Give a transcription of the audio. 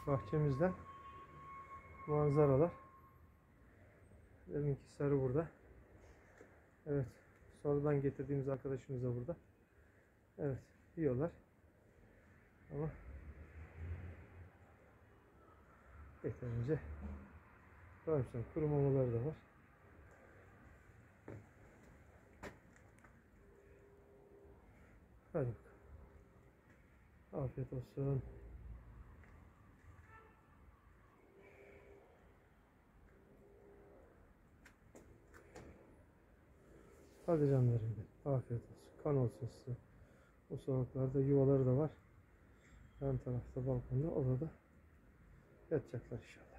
bahçemizden manzaralar. Deminki sarı burada. Evet. Sonradan getirdiğimiz arkadaşımız da burada. Evet. Yiyorlar. Ama yeterince koymuşlar. Kuru mamaları da var. Hadi bakalım. Afiyet olsun. Hadi canlarım benim. Afiyet olsun. Kan olsun size. Bu sokaklarda yuvaları da var. Yan tarafta balkonda, orada yatacaklar inşallah.